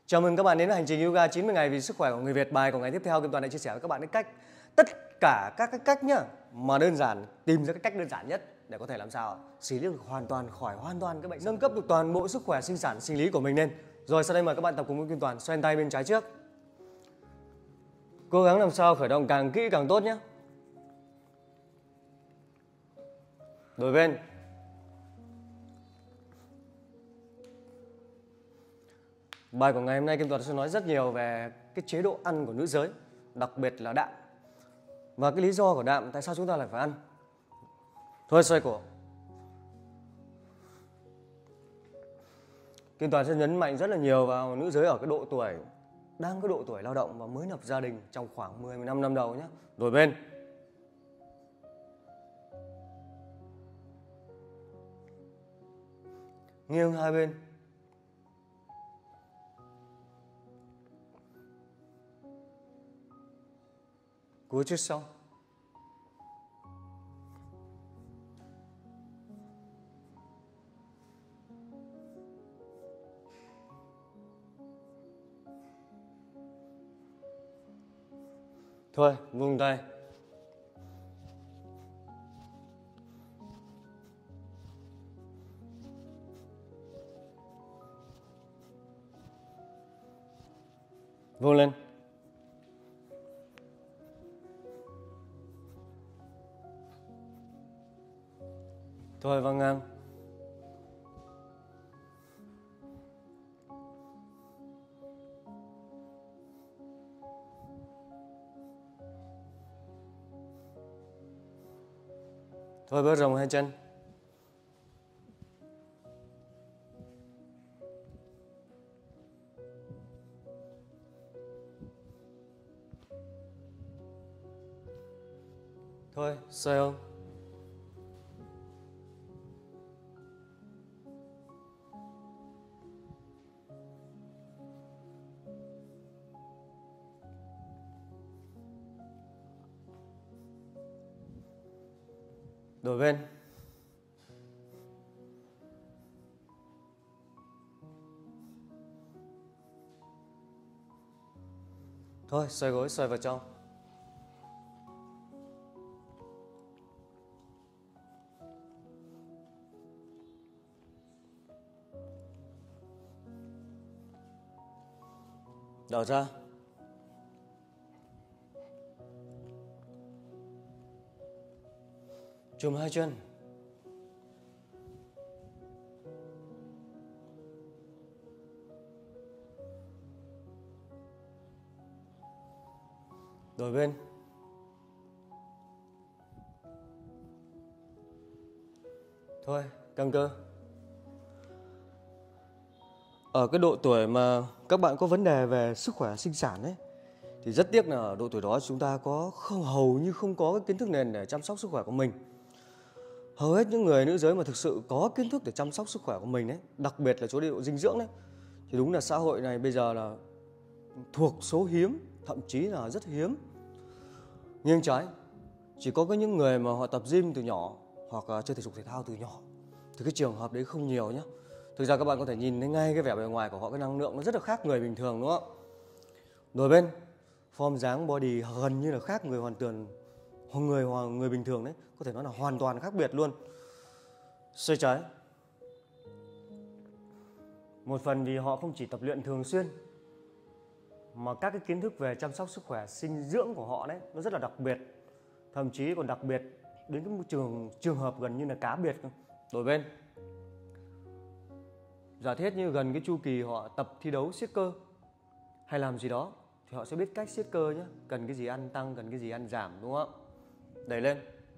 Chào mừng các bạn đến với hành trình yoga 90 ngày vì sức khỏe của người Việt. Bài của ngày tiếp theo Kim Toàn đã chia sẻ với các bạn tất cả các cái cách nhá, mà đơn giản, tìm ra cái cách đơn giản nhất để có thể làm sao xử lý được khỏi hoàn toàn cái bệnh, nâng cấp được toàn bộ sức khỏe sinh sản sinh lý của mình lên. Rồi sau đây mời các bạn tập cùng với Kim Toàn. Xoay tay bên trái trước. Cố gắng làm sao khởi động càng kỹ càng tốt nhé. Đổi bên. Bài của ngày hôm nay Kim Toàn sẽ nói rất nhiều về cái chế độ ăn của nữ giới, đặc biệt là đạm. Và cái lý do của đạm, tại sao chúng ta lại phải ăn. Thôi xoay cổ. Kim Toàn sẽ nhấn mạnh rất là nhiều vào nữ giới ở cái độ tuổi, đang có độ tuổi lao động và mới lập gia đình trong khoảng 10-15 năm đầu nhé. Đổi bên. Nghiêng hai bên. Cúi trước sau. Thôi, vung tay. Vung lên. Thôi văng ngang. Thôi bớt rộng hai chân. Thôi xoay không. Đổi bên. Thôi xoay gối, xoay vào trong. Đảo ra. Chùm hai chân. Đổi bên. Thôi, căng cơ. Ở cái độ tuổi mà các bạn có vấn đề về sức khỏe sinh sản ấy, thì rất tiếc là ở độ tuổi đó chúng ta hầu như không có cái kiến thức nền để chăm sóc sức khỏe của mình. Hầu hết những người nữ giới mà thực sự có kiến thức để chăm sóc sức khỏe của mình ấy, đặc biệt là chế độ dinh dưỡng đấy, thì đúng là xã hội này bây giờ là thuộc số hiếm, thậm chí là rất hiếm. Nghiêng trái, chỉ có những người mà họ tập gym từ nhỏ hoặc là chơi thể dục thể thao từ nhỏ thì cái trường hợp đấy không nhiều nhá. Thực ra các bạn có thể nhìn thấy ngay cái vẻ bề ngoài của họ, cái năng lượng nó rất là khác người bình thường đúng không ạ? Đổi bên, form dáng body gần như là khác người người bình thường đấy, có thể nói là hoàn toàn khác biệt luôn. Xoay trái. Một phần vì họ không chỉ tập luyện thường xuyên mà các cái kiến thức về chăm sóc sức khỏe sinh dưỡng của họ đấy nó rất là đặc biệt, thậm chí còn đặc biệt đến cái trường hợp gần như là cá biệt. Đổi bên. Giả thiết như gần cái chu kỳ họ tập thi đấu siết cơ hay làm gì đó thì họ sẽ biết cách siết cơ nhé, cần cái gì ăn tăng, cần cái gì ăn giảm, đúng không? Đẩy lên.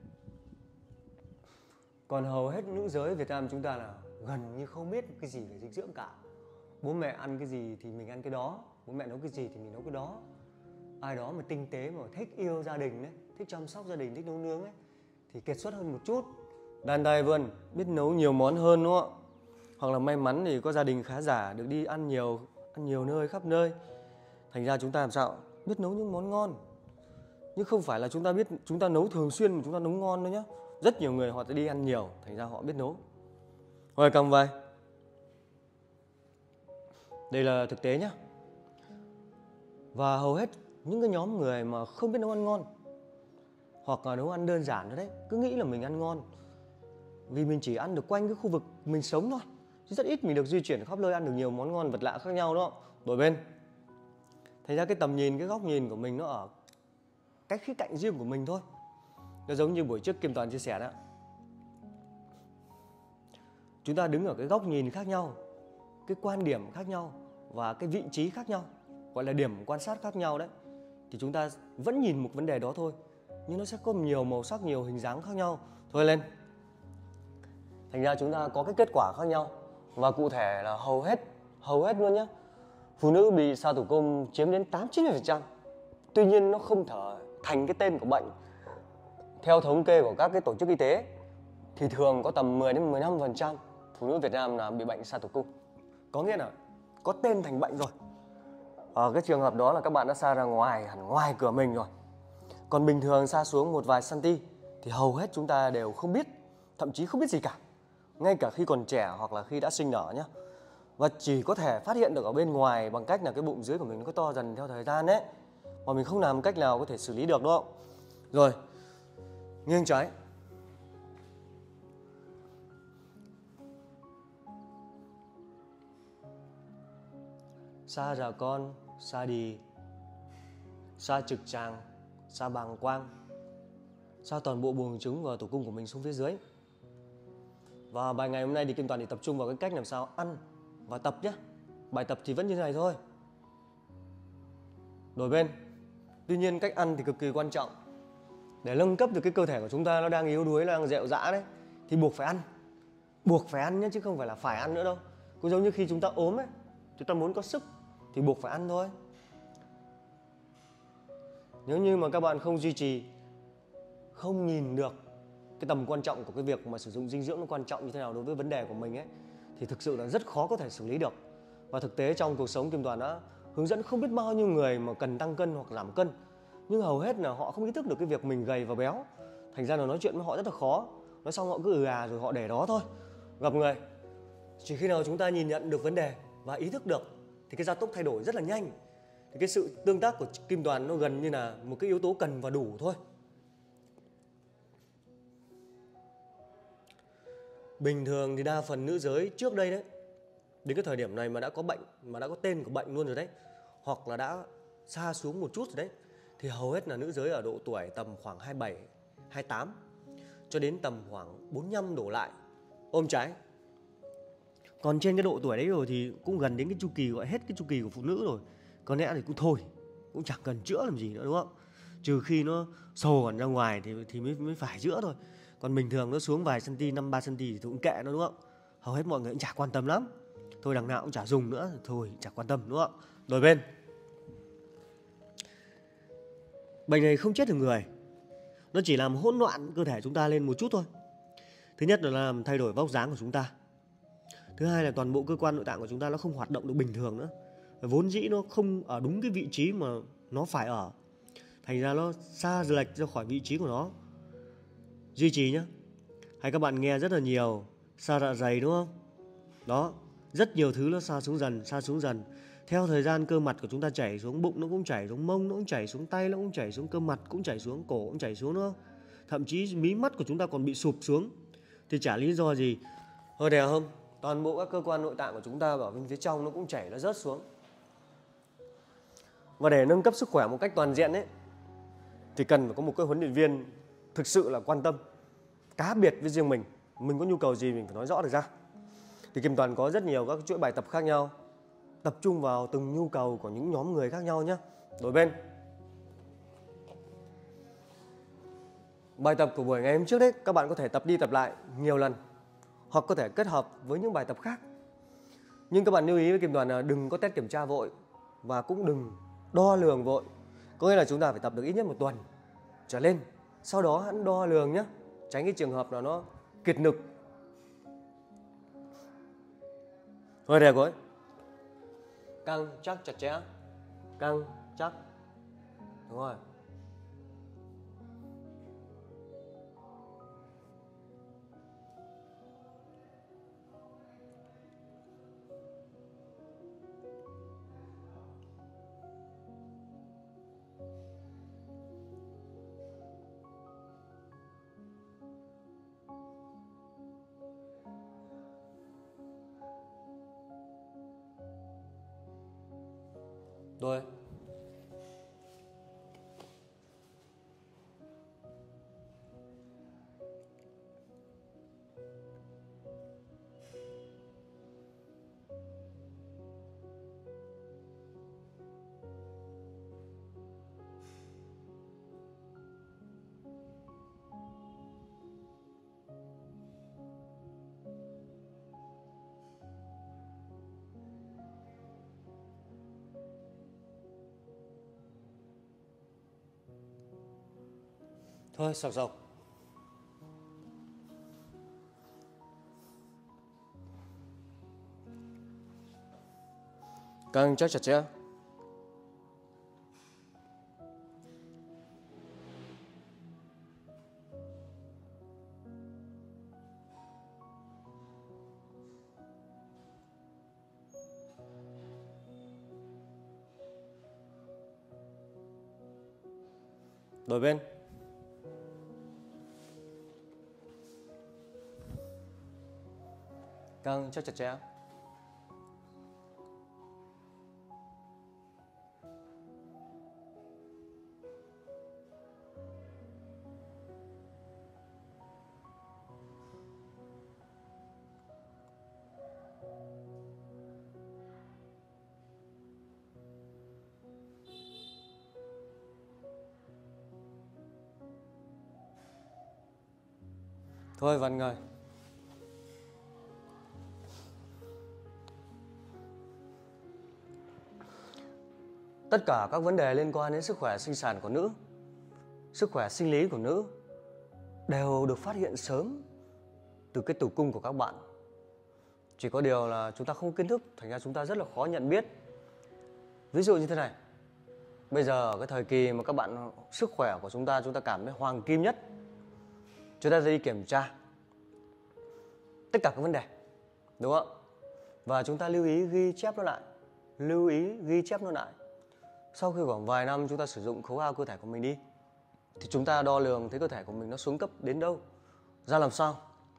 Còn hầu hết nữ giới Việt Nam chúng ta là gần như không biết cái gì về dinh dưỡng cả. Bố mẹ ăn cái gì thì mình ăn cái đó, bố mẹ nấu cái gì thì mình nấu cái đó. Ai đó mà tinh tế mà thích yêu gia đình đấy, thích chăm sóc gia đình, thích nấu nướng ấy, thì kiệt xuất hơn một chút, đàn tay vươn, biết nấu nhiều món hơn đúng không ạ? Hoặc là may mắn thì có gia đình khá giả, được đi ăn nhiều nơi, khắp nơi. Thành ra chúng ta làm sao biết nấu những món ngon. Nhưng không phải là chúng ta nấu thường xuyên mà chúng ta nấu ngon đâu nhá. Rất nhiều người họ sẽ đi ăn nhiều, thành ra họ biết nấu. Rồi cầm vai. Đây là thực tế nhá. Và hầu hết những cái nhóm người mà không biết nấu ăn ngon hoặc là nấu ăn đơn giản thôi đấy, cứ nghĩ là mình ăn ngon vì mình chỉ ăn được quanh cái khu vực mình sống thôi, chứ rất ít mình được di chuyển khắp nơi ăn được nhiều món ngon vật lạ khác nhau đó. Đổi bên, thành ra cái tầm nhìn, cái góc nhìn của mình nó ở cái khía cạnh riêng của mình thôi. Nó giống như buổi trước Kim Toàn chia sẻ đó, chúng ta đứng ở cái góc nhìn khác nhau, cái quan điểm khác nhau và cái vị trí khác nhau, gọi là điểm quan sát khác nhau đấy, thì chúng ta vẫn nhìn một vấn đề đó thôi, nhưng nó sẽ có nhiều màu sắc, nhiều hình dáng khác nhau thôi lên. Thành ra chúng ta có cái kết quả khác nhau. Và cụ thể là hầu hết luôn nhé, phụ nữ bị sa tử cung chiếm đến 8-90%. Tuy nhiên nó không thể thành cái tên của bệnh. Theo thống kê của các cái tổ chức y tế thì thường có tầm 10-15% phụ nữ Việt Nam là bị bệnh sa tử cung. Có nghĩa là có tên thành bệnh rồi. Ở cái trường hợp đó là các bạn đã sa ra ngoài, hẳn ngoài cửa mình rồi. Còn bình thường sa xuống một vài cm thì hầu hết chúng ta đều không biết, thậm chí không biết gì cả, ngay cả khi còn trẻ hoặc là khi đã sinh nở nhé. Và chỉ có thể phát hiện được ở bên ngoài bằng cách là cái bụng dưới của mình nó có to dần theo thời gian đấy, mà mình không làm cách nào có thể xử lý được, đúng không? Rồi, nghiêng trái. Sa rà con, sa đì, sa trực tràng, sa bàng quang, sa toàn bộ buồng trứng và tử cung của mình xuống phía dưới. Và bài ngày hôm nay thì Kim Toàn thì tập trung vào cái cách làm sao ăn và tập nhé. Bài tập thì vẫn như thế này thôi. Đổi bên. Tuy nhiên cách ăn thì cực kỳ quan trọng. Để nâng cấp được cái cơ thể của chúng ta, nó đang yếu đuối, nó đang rệu rã đấy, thì buộc phải ăn. Buộc phải ăn nhé, chứ không phải là phải ăn nữa đâu. Cũng giống như khi chúng ta ốm ấy, chúng ta muốn có sức thì buộc phải ăn thôi. Nếu như mà các bạn không duy trì, không nhìn được cái tầm quan trọng của cái việc mà sử dụng dinh dưỡng nó quan trọng như thế nào đối với vấn đề của mình ấy, thì thực sự là rất khó có thể xử lý được. Và thực tế trong cuộc sống Kim Toàn đã hướng dẫn không biết bao nhiêu người mà cần tăng cân hoặc giảm cân, nhưng hầu hết là họ không ý thức được cái việc mình gầy và béo. Thành ra là nói chuyện với họ rất là khó. Nói xong họ cứ rồi họ để đó thôi. Gặp người, chỉ khi nào chúng ta nhìn nhận được vấn đề và ý thức được thì cái gia tốc thay đổi rất là nhanh. Thì cái sự tương tác của Kim Toàn nó gần như là một cái yếu tố cần và đủ thôi. Bình thường thì đa phần nữ giới trước đây đấy, đến cái thời điểm này mà đã có bệnh, mà đã có tên của bệnh luôn rồi đấy, hoặc là đã sa xuống một chút rồi đấy, thì hầu hết là nữ giới ở độ tuổi tầm khoảng 27, 28 cho đến tầm khoảng 45 đổ lại ôm trái. Còn trên cái độ tuổi đấy rồi thì cũng gần đến cái chu kỳ, gọi hết cái chu kỳ của phụ nữ rồi. Có lẽ thì cũng thôi, cũng chẳng cần chữa làm gì nữa, đúng không? Trừ khi nó sồ hẳn ra ngoài thì mới phải chữa thôi. Còn bình thường nó xuống vài cm, 5-3 cm thì cũng kệ nó, đúng không? Hầu hết mọi người cũng chả quan tâm lắm. Thôi đằng nào cũng chả dùng nữa, thôi chả quan tâm, đúng không? Đổi bên. Bệnh này không chết được người, nó chỉ làm hỗn loạn cơ thể chúng ta lên một chút thôi. Thứ nhất là làm thay đổi vóc dáng của chúng ta. Thứ hai là toàn bộ cơ quan nội tạng của chúng ta nó không hoạt động được bình thường nữa. Vốn dĩ nó không ở đúng cái vị trí mà nó phải ở, thành ra nó xa lệch ra khỏi vị trí của nó. Duy trì nhé. Hay các bạn nghe rất là nhiều sa dạ dày, đúng không? Đó, rất nhiều thứ nó sa xuống dần. Theo thời gian cơ mặt của chúng ta chảy xuống, bụng nó cũng chảy xuống, mông nó cũng chảy xuống, tay nó cũng chảy xuống, cơ mặt cũng chảy xuống, cổ cũng chảy xuống nữa. Thậm chí mí mắt của chúng ta còn bị sụp xuống. Thì chả lý do gì. Hơi đè không? Toàn bộ các cơ quan nội tạng của chúng ta ở bên phía trong nó cũng chảy, nó rớt xuống. Và để nâng cấp sức khỏe một cách toàn diện ấy, thì cần phải có một cái huấn luyện viên thực sự là quan tâm, cá biệt với riêng mình. Mình có nhu cầu gì mình phải nói rõ được ra. Thì Kim Toàn có rất nhiều các chuỗi bài tập khác nhau, tập trung vào từng nhu cầu của những nhóm người khác nhau nhé. Đổi bên. Bài tập của buổi ngày hôm trước đấy, các bạn có thể tập đi tập lại nhiều lần, hoặc có thể kết hợp với những bài tập khác. Nhưng các bạn lưu ý với Kim Toàn là đừng có test kiểm tra vội, và cũng đừng đo lường vội. Có nghĩa là chúng ta phải tập được ít nhất 1 tuần trở lên, sau đó hãy đo lường nhé, tránh cái trường hợp là nó kiệt lực. Hơi đẹp rồi. Căng chắc chặt chẽ, căng chắc, đúng rồi. Rồi. Thôi, sọc sọc. Căng chắc chặt chẽ. Đổi bên. Căng chắc chặt chẽ. Thôi vặn người. Tất cả các vấn đề liên quan đến sức khỏe sinh sản của nữ, sức khỏe sinh lý của nữ đều được phát hiện sớm từ cái tử cung của các bạn. Chỉ có điều là chúng ta không có kiến thức, thành ra chúng ta rất là khó nhận biết. Ví dụ như thế này, bây giờ ở cái thời kỳ mà các bạn sức khỏe của chúng ta cảm thấy hoàng kim nhất, chúng ta đi kiểm tra tất cả các vấn đề, đúng không? Và chúng ta lưu ý ghi chép nó lại. Sau khi khoảng vài năm chúng ta sử dụng khấu hao cơ thể của mình đi, thì chúng ta đo lường thấy cơ thể của mình nó xuống cấp đến đâu, ra làm sao.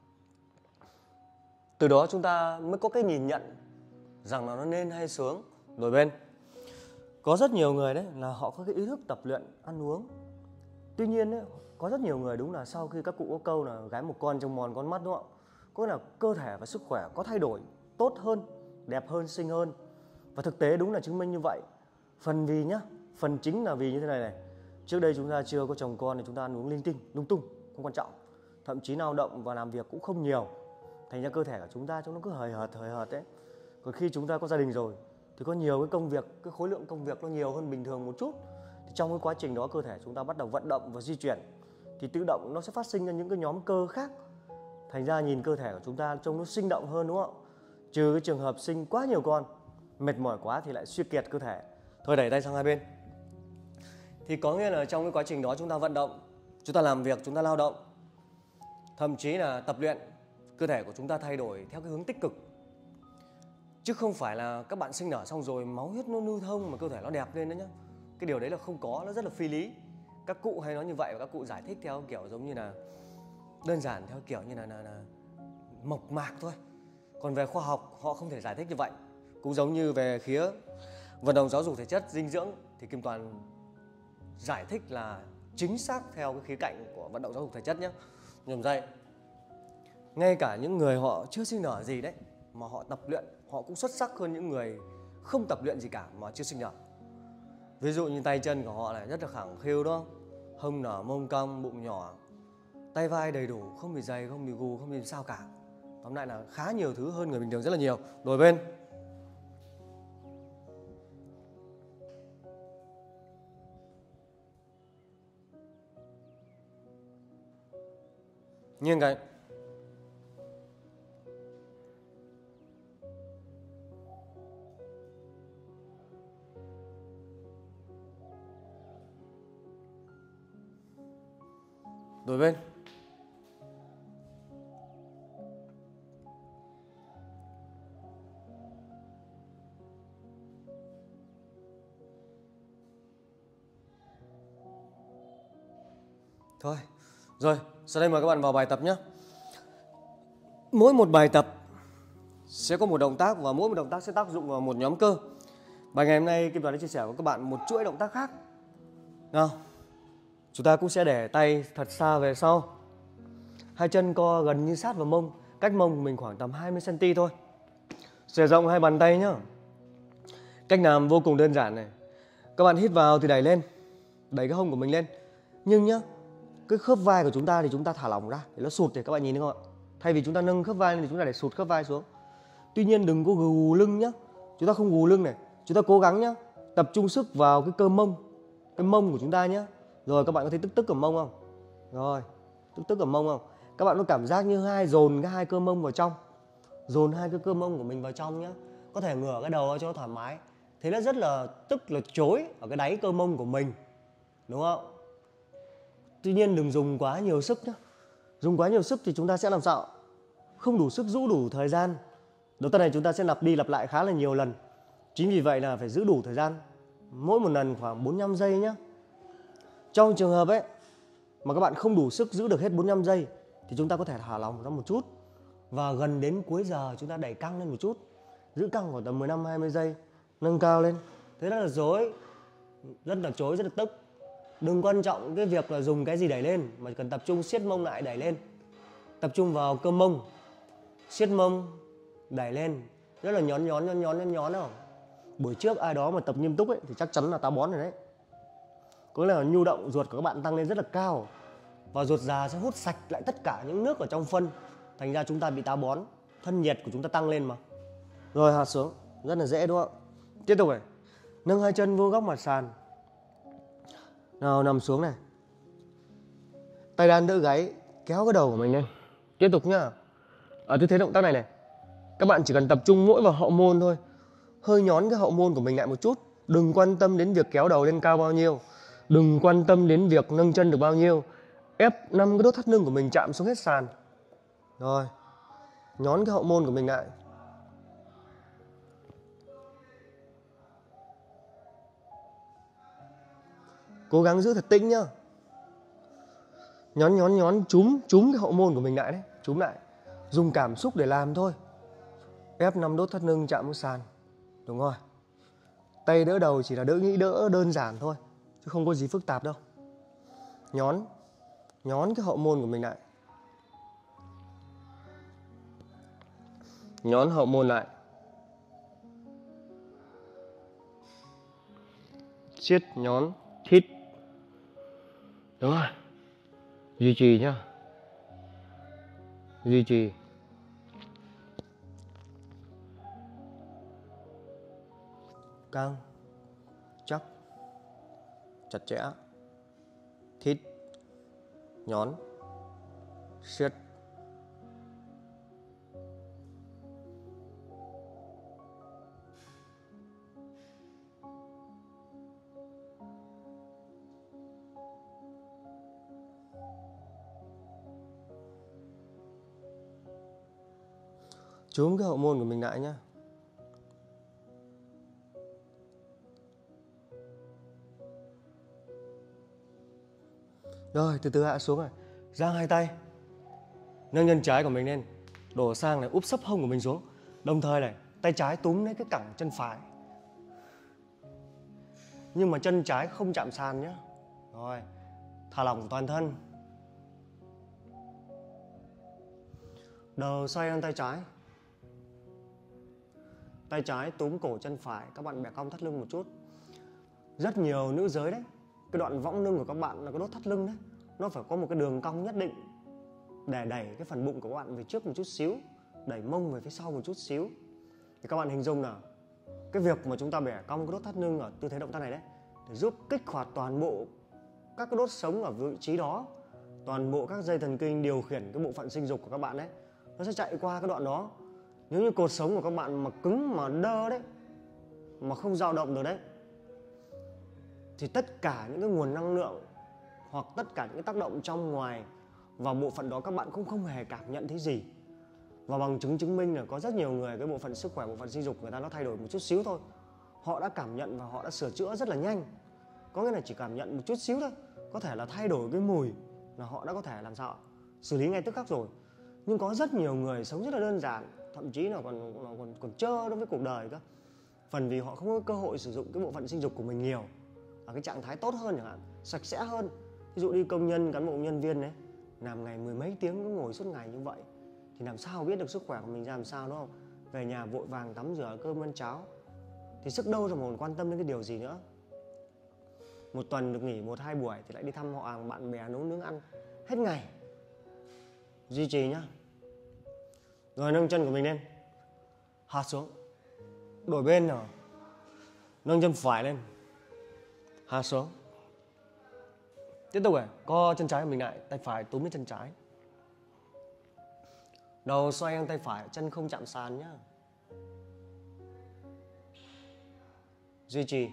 Từ đó chúng ta mới có cái nhìn nhận rằng là nó nên hay xuống. Đổi bên, có rất nhiều người đấy là họ có cái ý thức tập luyện ăn uống. Tuy nhiên đấy, có rất nhiều người đúng là sau khi các cụ có câu là gái một con trong mòn con mắt, đúng không ạ? Có nghĩa là cơ thể và sức khỏe có thay đổi tốt hơn, đẹp hơn, xinh hơn. Và thực tế đúng là chứng minh như vậy. Phần chính là vì như thế này. Trước đây chúng ta chưa có chồng con thì chúng ta ăn uống linh tinh, lung tung, không quan trọng. Thậm chí lao động và làm việc cũng không nhiều. Thành ra cơ thể của chúng ta nó cứ hời hợt ấy. Còn khi chúng ta có gia đình rồi thì có nhiều cái công việc, cái khối lượng công việc nó nhiều hơn bình thường một chút. Thì trong cái quá trình đó cơ thể chúng ta bắt đầu vận động và di chuyển, thì tự động nó sẽ phát sinh ra những cái nhóm cơ khác. Thành ra nhìn cơ thể của chúng ta trông nó sinh động hơn, đúng không? Trừ cái trường hợp sinh quá nhiều con, mệt mỏi quá thì lại suy kiệt cơ thể. Thôi đẩy tay sang hai bên. Thì có nghĩa là trong cái quá trình đó chúng ta vận động, chúng ta làm việc, chúng ta lao động, thậm chí là tập luyện, cơ thể của chúng ta thay đổi theo cái hướng tích cực. Chứ không phải là các bạn sinh nở xong rồi máu huyết nó lưu thông mà cơ thể nó đẹp lên đó nhá. Cái điều đấy là không có, nó rất là phi lý. Các cụ hay nói như vậy và các cụ giải thích theo kiểu giống như là đơn giản, theo kiểu như là mộc mạc thôi. Còn về khoa học họ không thể giải thích như vậy. Cũng giống như về khía vận động giáo dục thể chất dinh dưỡng thì Kim Toàn giải thích là chính xác theo cái khía cạnh của vận động giáo dục thể chất nhé. Nhầm dậy, ngay cả những người họ chưa sinh nở gì đấy mà họ tập luyện, họ cũng xuất sắc hơn những người không tập luyện gì cả mà chưa sinh nở. Ví dụ như tay chân của họ này rất là khẳng khiu đó, hông nở, mông cong, bụng nhỏ, tay vai đầy đủ, không bị dày, không bị gù, không bị sao cả. Tóm lại là khá nhiều thứ hơn người bình thường rất là nhiều. Đổi bên. Nghiêng cái. Đổi bên. Thôi, rồi, sau đây mời các bạn vào bài tập nhé. Mỗi một bài tập sẽ có một động tác và mỗi một động tác sẽ tác dụng vào một nhóm cơ. Bài ngày hôm nay Kim Toàn đã chia sẻ với các bạn một chuỗi động tác khác. Nào, chúng ta cũng sẽ để tay thật xa về sau, hai chân co gần như sát vào mông, cách mông mình khoảng tầm 20 cm thôi. Xòe rộng hai bàn tay nhá. Cách làm vô cùng đơn giản này. Các bạn hít vào thì đẩy lên, đẩy cái hông của mình lên. Nhưng nhá, cái khớp vai của chúng ta thì chúng ta thả lỏng ra để nó sụt, thì các bạn nhìn thấy không ạ? Thay vì chúng ta nâng khớp vai lên thì chúng ta để sụt khớp vai xuống. Tuy nhiên đừng có gù lưng nhá. Chúng ta không gù lưng này. Chúng ta cố gắng nhá, tập trung sức vào cái cơ mông, cái mông của chúng ta nhá. Rồi các bạn có thấy tức ở mông không? Rồi, tức ở mông không? Các bạn có cảm giác như dồn cái hai cơ mông vào trong. Dồn hai cái cơ mông của mình vào trong nhá. Có thể ngửa cái đầu cho nó thoải mái. Thế nó rất là tức là chối ở cái đáy cơ mông của mình. Đúng không? Tuy nhiên đừng dùng quá nhiều sức nhá. Dùng quá nhiều sức thì chúng ta sẽ làm sao? Không đủ sức giữ đủ thời gian. Động tác này chúng ta sẽ lặp đi lặp lại khá là nhiều lần. Chính vì vậy là phải giữ đủ thời gian. Mỗi một lần khoảng 45 giây nhé. Trong trường hợp ấy mà các bạn không đủ sức giữ được hết 45 giây thì chúng ta có thể thả lỏng ra một chút. Và gần đến cuối giờ chúng ta đẩy căng lên một chút. Giữ căng khoảng tầm 15-20 giây. Nâng cao lên. Thế rất là dối. Rất là chối, rất là tức. Đừng quan trọng cái việc là dùng cái gì đẩy lên, mà cần tập trung siết mông lại đẩy lên. Tập trung vào cơ mông, siết mông đẩy lên. Rất là nhón không? Buổi trước ai đó mà tập nghiêm túc ấy thì chắc chắn là táo bón rồi đấy. Có nghĩa là nhu động ruột của các bạn tăng lên rất là cao. Và ruột già sẽ hút sạch lại tất cả những nước ở trong phân. Thành ra chúng ta bị táo bón. Thân nhiệt của chúng ta tăng lên mà. Rồi hạ xuống. Rất là dễ đúng không? Tiếp tục này. Nâng hai chân vô góc mặt sàn. Nào, nằm xuống này. Tay đan đỡ gáy, kéo cái đầu của mình lên. Tiếp tục nhá. Ở tư thế động tác này này, các bạn chỉ cần tập trung mỗi vào hậu môn thôi. Hơi nhón cái hậu môn của mình lại một chút. Đừng quan tâm đến việc kéo đầu lên cao bao nhiêu. Đừng quan tâm đến việc nâng chân được bao nhiêu. Ép 5 cái đốt thắt lưng của mình chạm xuống hết sàn. Rồi, nhón cái hậu môn của mình lại. Cố gắng giữ thật tĩnh nhá. Nhón chúm cái hậu môn của mình lại đấy. Chúm lại. Dùng cảm xúc để làm thôi. Ép 5 đốt thắt lưng chạm xuống sàn. Đúng rồi. Tay đỡ đầu chỉ là đỡ đơn giản thôi, chứ không có gì phức tạp đâu. Nhón cái hậu môn của mình lại. Nhón hậu môn lại. Siết, nhón, hít. Đúng rồi. Duy trì nhá. Duy trì. Căng, chắc, chặt chẽ, thít, nhón, siết. Chúm cái hậu môn của mình lại nhá. Rồi, từ từ hạ xuống này. Giang hai tay. Nâng chân trái của mình lên. Đổ sang này, úp sấp hông của mình xuống. Đồng thời này, tay trái túm lấy cái cẳng chân phải. Nhưng mà chân trái không chạm sàn nhé. Rồi, thả lỏng toàn thân. Đầu xoay sang tay trái. Tay trái túm cổ chân phải. Các bạn bẻ cong thắt lưng một chút. Rất nhiều nữ giới đấy, cái đoạn võng lưng của các bạn là cái đốt thắt lưng đấy, nó phải có một cái đường cong nhất định để đẩy cái phần bụng của các bạn về trước một chút xíu, đẩy mông về phía sau một chút xíu. Thì các bạn hình dung nào, cái việc mà chúng ta bẻ cong cái đốt thắt lưng ở tư thế động tác này đấy, để giúp kích hoạt toàn bộ các cái đốt sống ở vị trí đó, toàn bộ các dây thần kinh điều khiển cái bộ phận sinh dục của các bạn đấy, nó sẽ chạy qua cái đoạn đó. Nếu như cột sống của các bạn mà cứng mà đơ đấy, mà không dao động được đấy, thì tất cả những cái nguồn năng lượng hoặc tất cả những cái tác động trong ngoài vào bộ phận đó các bạn cũng không hề cảm nhận thấy gì. Và bằng chứng chứng minh là có rất nhiều người cái bộ phận sức khỏe, bộ phận sinh dục người ta nó thay đổi một chút xíu thôi, họ đã cảm nhận và họ đã sửa chữa rất là nhanh. Có nghĩa là chỉ cảm nhận một chút xíu thôi, có thể là thay đổi cái mùi là họ đã có thể làm sao xử lý ngay tức khắc rồi. Nhưng có rất nhiều người sống rất là đơn giản, thậm chí là còn trơ đối với cuộc đời cơ. Phần vì họ không có cơ hội sử dụng cái bộ phận sinh dục của mình nhiều ở cái trạng thái tốt hơn chẳng hạn, sạch sẽ hơn. Ví dụ đi công nhân, cán bộ nhân viên đấy, làm ngày mười mấy tiếng cứ ngồi suốt ngày như vậy thì làm sao biết được sức khỏe của mình ra làm sao, đúng không? Về nhà vội vàng tắm rửa cơm ăn cháo thì sức đâu rồi mà còn quan tâm đến cái điều gì nữa. Một tuần được nghỉ 1-2 buổi thì lại đi thăm họ hàng bạn bè, nấu nướng ăn hết ngày. Duy trì nhá. Rồi nâng chân của mình lên, hạ xuống, đổi bên nào, nâng chân phải lên, hạ xuống. Tiếp tục này, co chân trái của mình lại, tay phải túm lên chân trái. Đầu xoay sang tay phải, chân không chạm sàn nhá. Duy trì.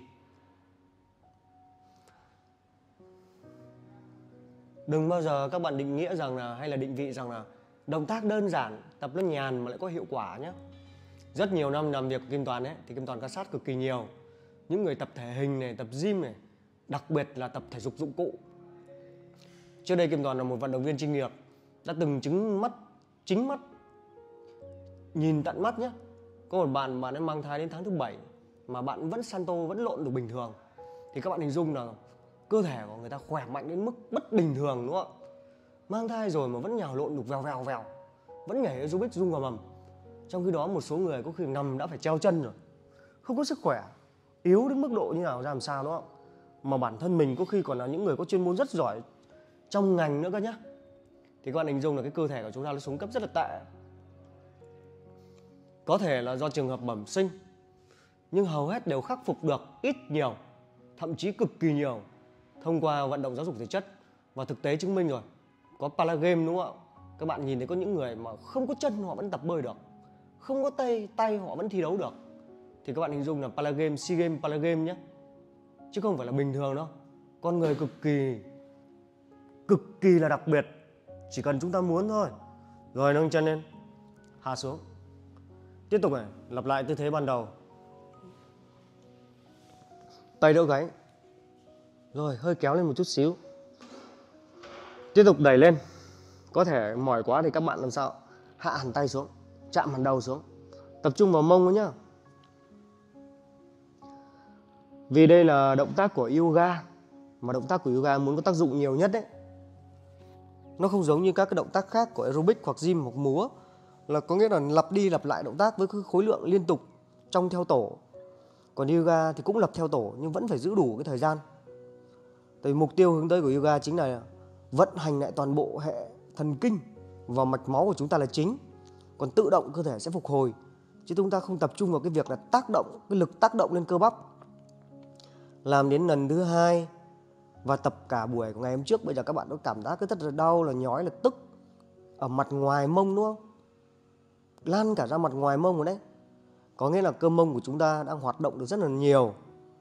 Đừng bao giờ các bạn định nghĩa rằng là, hay là định vị rằng là động tác đơn giản, tập nó nhàn mà lại có hiệu quả nhé. Rất nhiều năm làm việc của Kim Toàn ấy, thì Kim Toàn quan sát cực kỳ nhiều những người tập thể hình này, tập gym này, đặc biệt là tập thể dục dụng cụ. Trước đây Kim Toàn là một vận động viên chuyên nghiệp, đã từng chính mắt nhìn tận mắt nhé. Có một bạn ấy mang thai đến tháng thứ 7 mà bạn vẫn Santo, vẫn lộn được bình thường. Thì các bạn hình dung là cơ thể của người ta khỏe mạnh đến mức bất bình thường, đúng không ạ? Mang thai rồi mà vẫn nhào lộn được vèo, vẫn nhảy aerobic rung vào mầm. Trong khi đó một số người có khi nằm đã phải treo chân rồi, không có sức khỏe, yếu đến mức độ như nào ra làm sao, đúng không? Mà bản thân mình có khi còn là những người có chuyên môn rất giỏi trong ngành nữa cơ nhá. Thì các bạn hình dung là cái cơ thể của chúng ta nó xuống cấp rất là tệ. Có thể là do trường hợp bẩm sinh, nhưng hầu hết đều khắc phục được ít nhiều, thậm chí cực kỳ nhiều, thông qua vận động giáo dục thể chất. Và thực tế chứng minh rồi. Có Paragame, đúng không ạ? Các bạn nhìn thấy có những người mà không có chân họ vẫn tập bơi được, không có tay họ vẫn thi đấu được. Thì các bạn hình dung là Paragame, SEA Games, Paragame nhé, chứ không phải là bình thường đâu. Con người cực kỳ là đặc biệt, chỉ cần chúng ta muốn thôi. Rồi nâng chân lên, hạ xuống. Tiếp tục này, lặp lại tư thế ban đầu. Tay đỡ gáy. Rồi hơi kéo lên một chút xíu. Tiếp tục đẩy lên. Có thể mỏi quá thì các bạn làm sao hạ hẳn tay xuống, chạm hẳn đầu xuống, tập trung vào mông thôi nhá. Vì đây là động tác của yoga, mà động tác của yoga muốn có tác dụng nhiều nhất đấy. Nó không giống như các cái động tác khác của aerobic hoặc gym hoặc múa, là có nghĩa là lặp đi lặp lại động tác với khối lượng liên tục trong theo tổ. Còn yoga thì cũng lập theo tổ nhưng vẫn phải giữ đủ cái thời gian. Tại vì mục tiêu hướng tới của yoga chính là vận hành lại toàn bộ hệ thần kinh và mạch máu của chúng ta là chính. Còn tự động cơ thể sẽ phục hồi, chứ chúng ta không tập trung vào cái việc là tác động, cái lực tác động lên cơ bắp. Làm đến lần thứ 2 và tập cả buổi của ngày hôm trước, bây giờ các bạn có cảm giác rất là đau, là nhói, là tức ở mặt ngoài mông, đúng không? Lan cả ra mặt ngoài mông rồi đấy. Có nghĩa là cơ mông của chúng ta đang hoạt động được rất là nhiều.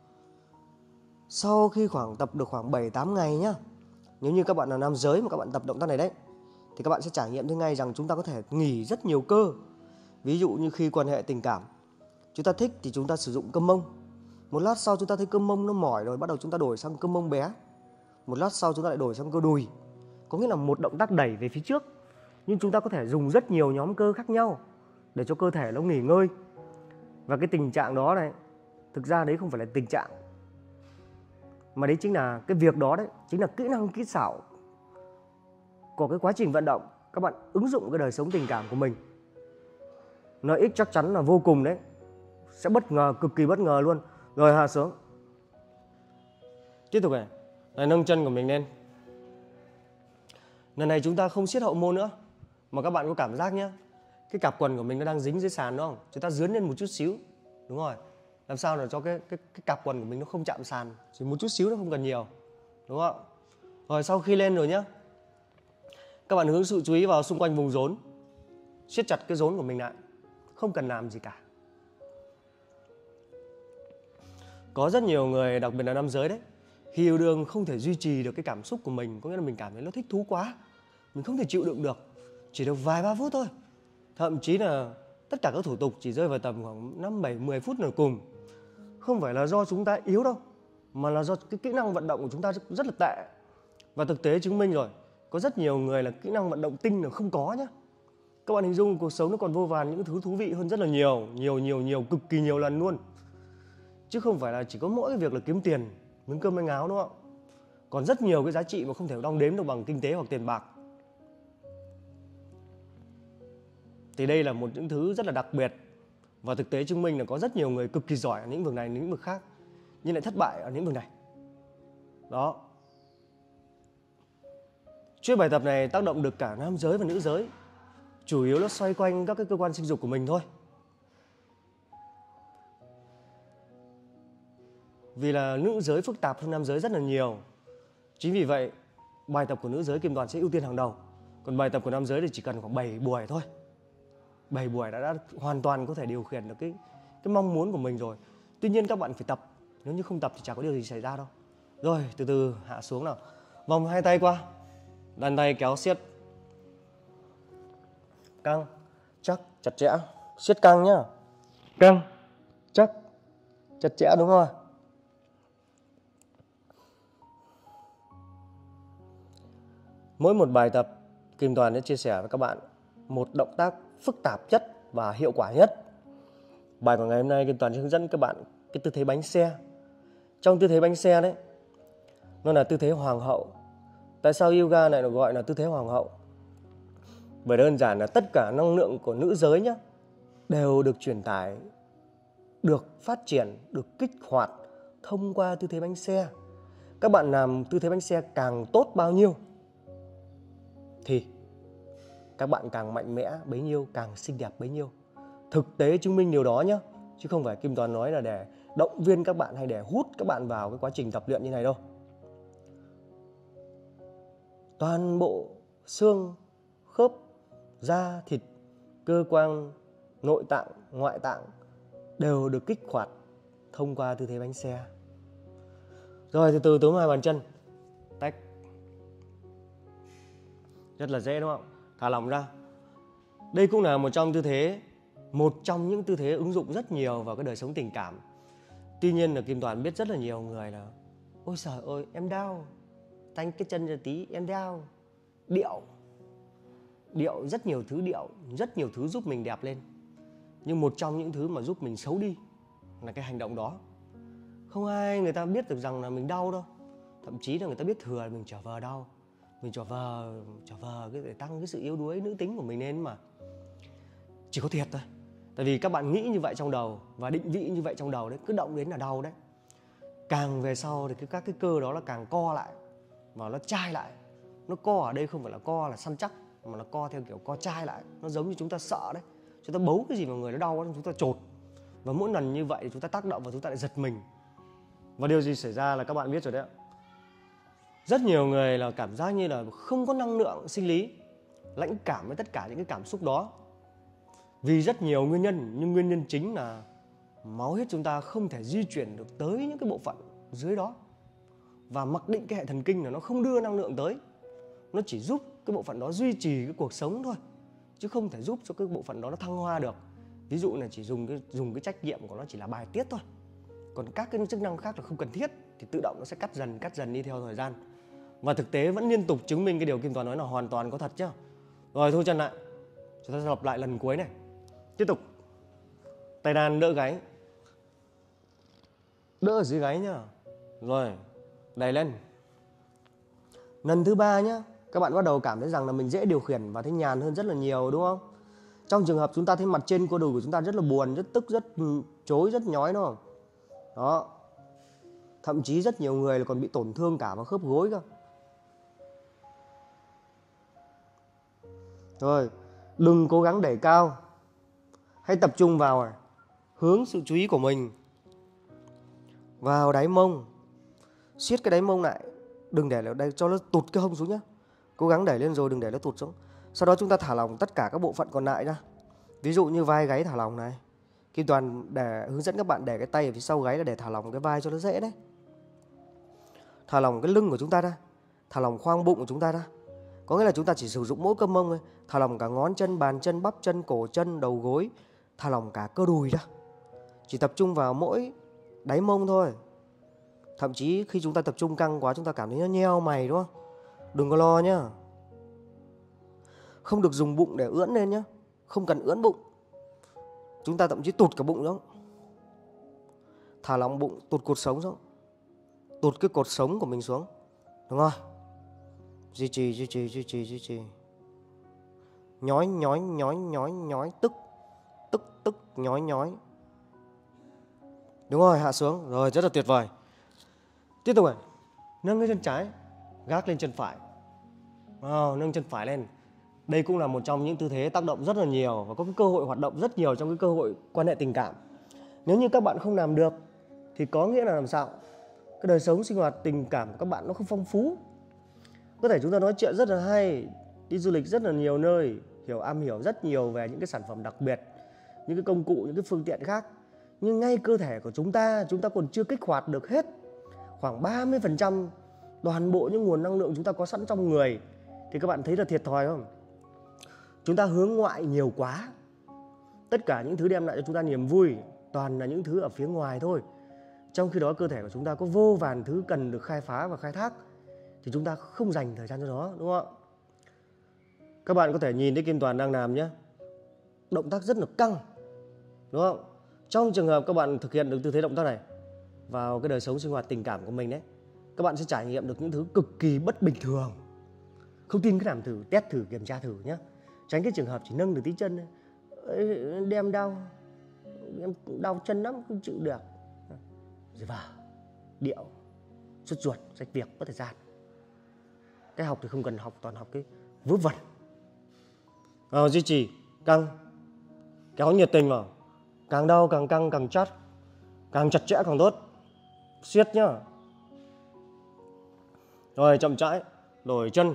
Sau khi tập được khoảng 7-8 ngày nhá, nếu như các bạn là nam giới mà các bạn tập động tác này đấy, thì các bạn sẽ trải nghiệm thấy ngay rằng chúng ta có thể nghỉ rất nhiều cơ. Ví dụ như khi quan hệ tình cảm, chúng ta thích thì chúng ta sử dụng cơ mông. Một lát sau chúng ta thấy cơ mông nó mỏi rồi, bắt đầu chúng ta đổi sang cơ mông bé. Một lát sau chúng ta lại đổi sang cơ đùi. Có nghĩa là một động tác đẩy về phía trước, nhưng chúng ta có thể dùng rất nhiều nhóm cơ khác nhau để cho cơ thể nó nghỉ ngơi. Và cái tình trạng đó này, thực ra đấy không phải là tình trạng, mà đấy chính là cái việc đó đấy, chính là kỹ năng kỹ xảo của cái quá trình vận động. Các bạn ứng dụng cái đời sống tình cảm của mình, lợi ích chắc chắn là vô cùng đấy, sẽ bất ngờ, cực kỳ bất ngờ luôn. Rồi hạ xuống. Tiếp tục này, nâng chân của mình lên. Lần này chúng ta không siết hậu môn nữa, mà các bạn có cảm giác nhé, cái cạp quần của mình nó đang dính dưới sàn, đúng không? Chúng ta dướn lên một chút xíu, đúng rồi. Làm sao để cho cái cạp quần của mình nó không chạm sàn, chỉ một chút xíu, nó không cần nhiều, đúng không? Rồi sau khi lên rồi nhé, các bạn hướng sự chú ý vào xung quanh vùng rốn, siết chặt cái rốn của mình lại, không cần làm gì cả. Có rất nhiều người, đặc biệt là nam giới đấy, khi yêu đương không thể duy trì được cái cảm xúc của mình, có nghĩa là mình cảm thấy nó thích thú quá, mình không thể chịu đựng được, chỉ được vài 3 phút thôi. Thậm chí là tất cả các thủ tục chỉ rơi vào tầm khoảng 5-7-10 phút là cùng. Không phải là do chúng ta yếu đâu, mà là do cái kỹ năng vận động của chúng ta rất là tệ. Và thực tế chứng minh rồi, có rất nhiều người là kỹ năng vận động tinh là không có nhá. Các bạn hình dung cuộc sống nó còn vô vàn những thứ thú vị hơn rất là nhiều, cực kỳ nhiều lần luôn. chứ không phải là chỉ có mỗi cái việc là kiếm tiền, miếng cơm manh áo, đúng không? Còn rất nhiều cái giá trị mà không thể đong đếm được bằng kinh tế hoặc tiền bạc. Thì đây là một những thứ rất là đặc biệt, và thực tế chứng minh là có rất nhiều người cực kỳ giỏi ở lĩnh vực này, lĩnh vực khác, nhưng lại thất bại ở lĩnh vực này. Đó. Chuỗi bài tập này tác động được cả nam giới và nữ giới. Chủ yếu nó xoay quanh các cái cơ quan sinh dục của mình thôi. Vì là nữ giới phức tạp hơn nam giới rất là nhiều. Chính vì vậy, bài tập của nữ giới Kim Toàn sẽ ưu tiên hàng đầu. Còn bài tập của nam giới thì chỉ cần khoảng 7 buổi thôi. 7 buổi đã hoàn toàn có thể điều khiển được cái mong muốn của mình rồi. Tuy nhiên các bạn phải tập. Nếu như không tập thì chẳng có điều gì xảy ra đâu. Rồi, từ từ hạ xuống nào. Vòng hai tay qua. Đàn tay kéo siết. Căng, chắc, chặt chẽ. Siết căng nhá. Căng, chắc, chặt chẽ, đúng không? Mỗi một bài tập, Kim Toàn sẽ chia sẻ với các bạn một động tác phức tạp nhất và hiệu quả nhất. Bài của ngày hôm nay Kim Toàn sẽ hướng dẫn các bạn cái tư thế bánh xe. Trong tư thế bánh xe đấy, nó là tư thế hoàng hậu. Tại sao yoga này được gọi là tư thế hoàng hậu? Bởi đơn giản là tất cả năng lượng của nữ giới nhé, đều được truyền tải, được phát triển, được kích hoạt thông qua tư thế bánh xe. Các bạn làm tư thế bánh xe càng tốt bao nhiêu thì các bạn càng mạnh mẽ bấy nhiêu, càng xinh đẹp bấy nhiêu. Thực tế chứng minh điều đó nhé. Chứ không phải Kim Toàn nói là để động viên các bạn hay để hút các bạn vào cái quá trình tập luyện như này đâu. Toàn bộ xương, khớp, da, thịt, cơ quan, nội tạng, ngoại tạng đều được kích hoạt thông qua tư thế bánh xe. Rồi từ từ túm hai bàn chân, tách. Rất là dễ đúng không? Thả lỏng ra. Đây cũng là một trong những tư thế ứng dụng rất nhiều vào cái đời sống tình cảm. Tuy nhiên là Kim Toàn biết rất là nhiều người là ôi trời ơi em đau, tanh cái chân ra tí em đau. Điệu rất nhiều thứ giúp mình đẹp lên. Nhưng một trong những thứ mà giúp mình xấu đi là cái hành động đó. Không ai người ta biết được rằng là mình đau đâu. Thậm chí là người ta biết thừa là mình trở vờ đau. Mình trở vờ để tăng cái sự yếu đuối nữ tính của mình lên mà. Chỉ có thiệt thôi. Tại vì các bạn nghĩ như vậy trong đầu và định vị như vậy trong đầu đấy, cứ động đến là đau đấy. Càng về sau thì các cái cơ đó là càng co lại và nó chai lại. Nó co ở đây không phải là co là săn chắc, mà là co theo kiểu co chai lại. Nó giống như chúng ta sợ đấy. Chúng ta bấu cái gì vào người nó đau đó, chúng ta chột. Và mỗi lần như vậy chúng ta tác động và chúng ta lại giật mình. Và điều gì xảy ra là các bạn biết rồi đấy ạ. Rất nhiều người là cảm giác như là không có năng lượng sinh lý, lãnh cảm với tất cả những cái cảm xúc đó. Vì rất nhiều nguyên nhân, nhưng nguyên nhân chính là máu huyết chúng ta không thể di chuyển được tới những cái bộ phận dưới đó. Và mặc định cái hệ thần kinh là nó không đưa năng lượng tới. Nó chỉ giúp cái bộ phận đó duy trì cái cuộc sống thôi, chứ không thể giúp cho cái bộ phận đó nó thăng hoa được. Ví dụ là chỉ dùng cái trách nhiệm của nó chỉ là bài tiết thôi. Còn các cái chức năng khác là không cần thiết thì tự động nó sẽ cắt dần đi theo thời gian. Và thực tế vẫn liên tục chứng minh cái điều Kim Toàn nói là hoàn toàn có thật chứ. Rồi thu chân lại. Chúng ta lặp lại lần cuối này. Tiếp tục. Tay đàn đỡ gáy. Đỡ ở dưới gáy nhá. Rồi, đẩy lên. Lần thứ 3 nhá. Các bạn bắt đầu cảm thấy rằng là mình dễ điều khiển và thấy nhàn hơn rất là nhiều đúng không? Trong trường hợp chúng ta thấy mặt trên cơ đùi của chúng ta rất là buồn, rất tức, rất chối, rất nhói đúng không? Đó. Thậm chí rất nhiều người còn bị tổn thương cả vào khớp gối cơ. Rồi, đừng cố gắng đẩy cao. Hãy tập trung vào hướng sự chú ý của mình vào đáy mông. Siết cái đáy mông lại. Đừng để đây cho nó tụt cái hông xuống nhé. Cố gắng đẩy lên rồi đừng để nó tụt xuống. Sau đó chúng ta thả lỏng tất cả các bộ phận còn lại ra. Ví dụ như vai gáy thả lỏng này. Kim Toàn để hướng dẫn các bạn để cái tay ở phía sau gáy là để thả lỏng cái vai cho nó dễ đấy. Thả lỏng cái lưng của chúng ta ra. Thả lỏng khoang bụng của chúng ta ra. Có nghĩa là chúng ta chỉ sử dụng mỗi cơ mông thôi. Thả lỏng cả ngón chân, bàn chân, bắp chân, cổ chân, đầu gối. Thả lỏng cả cơ đùi ra. Chỉ tập trung vào mỗi đáy mông thôi. Thậm chí khi chúng ta tập trung căng quá chúng ta cảm thấy nó nheo mày đúng không? Đừng có lo nhá. Không được dùng bụng để ưỡn lên nhá. Không cần ưỡn bụng. Chúng ta thậm chí tụt cả bụng xuống. Thả lỏng bụng, tụt cột sống xuống. Tụt cái cột sống của mình xuống. Đúng rồi. Duy trì. Nhói, tức, nhói. Đúng rồi, hạ xuống. Rồi, rất là tuyệt vời. Tiếp tục này. Nâng cái chân trái, gác lên chân phải. Nâng chân phải lên. Đây cũng là một trong những tư thế tác động rất là nhiều và có cái cơ hội hoạt động rất nhiều trong cái cơ hội quan hệ tình cảm. Nếu như các bạn không làm được thì có nghĩa là làm sao? Cái đời sống sinh hoạt tình cảm của các bạn nó không phong phú. Có thể chúng ta nói chuyện rất là hay, đi du lịch rất là nhiều nơi, am hiểu rất nhiều về những cái sản phẩm đặc biệt, những cái công cụ, những cái phương tiện khác. Nhưng ngay cơ thể của chúng ta còn chưa kích hoạt được hết khoảng 30% toàn bộ những nguồn năng lượng chúng ta có sẵn trong người. Thì các bạn thấy là thiệt thòi không? Chúng ta hướng ngoại nhiều quá. Tất cả những thứ đem lại cho chúng ta niềm vui toàn là những thứ ở phía ngoài thôi. Trong khi đó cơ thể của chúng ta có vô vàn thứ cần được khai phá và khai thác, thì chúng ta không dành thời gian cho nó, đúng không ạ? Các bạn có thể nhìn thấy Kim Toàn đang làm nhé. Động tác rất là căng, đúng không? Trong trường hợp các bạn thực hiện được tư thế động tác này vào cái đời sống sinh hoạt tình cảm của mình đấy, các bạn sẽ trải nghiệm được những thứ cực kỳ bất bình thường. Không tin cứ làm thử, test thử, kiểm tra thử nhé. Tránh cái trường hợp chỉ nâng được tí chân, đem đau chân lắm, không chịu được. Rồi vào, điệu, sốt ruột, rách việc, mất thời gian. Cái học thì không cần học, toàn học cái vớ vẩn. Duy trì, căng, kéo nhiệt tình vào. Càng đau càng căng càng chặt, càng chặt chẽ càng tốt. Siết nhá. Rồi chậm rãi, đổi chân.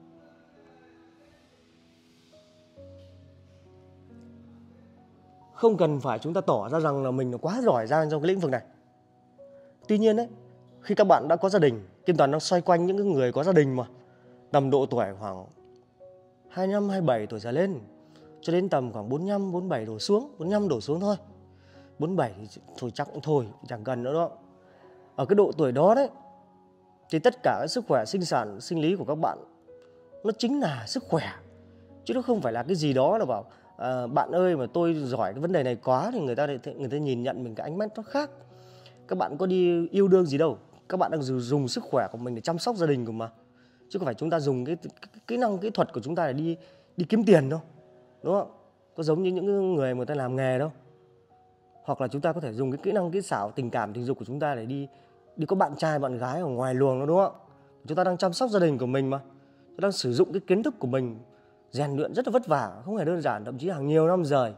Không cần phải chúng ta tỏ ra rằng là mình quá giỏi giang trong cái lĩnh vực này. Tuy nhiên đấy, khi các bạn đã có gia đình, Kim Toàn đang xoay quanh những người có gia đình mà, tầm độ tuổi khoảng 25, 27 tuổi trở lên, cho đến tầm khoảng 45, 47 đổ xuống, 45 đổ xuống thôi. 47 thì thôi chắc cũng thôi, chẳng cần nữa đó. Ở cái độ tuổi đó đấy, thì tất cả cái sức khỏe sinh sản, sinh lý của các bạn nó chính là sức khỏe. Chứ nó không phải là cái gì đó là bảo bạn ơi mà tôi giỏi cái vấn đề này quá thì người ta nhìn nhận mình cái ánh mắt nó khác. Các bạn có đi yêu đương gì đâu, các bạn đang dùng sức khỏe của mình để chăm sóc gia đình của mà. Chứ không phải chúng ta dùng cái kỹ năng kỹ thuật của chúng ta để đi kiếm tiền đâu, đúng không? Có giống như những người mà ta làm nghề đâu. Hoặc là chúng ta có thể dùng cái kỹ năng kỹ xảo tình cảm tình dục của chúng ta để đi có bạn trai bạn gái ở ngoài luồng đó, đúng không? Chúng ta đang chăm sóc gia đình của mình mà, chúng ta đang sử dụng cái kiến thức của mình rèn luyện rất là vất vả, không hề đơn giản, thậm chí hàng nhiều năm trời,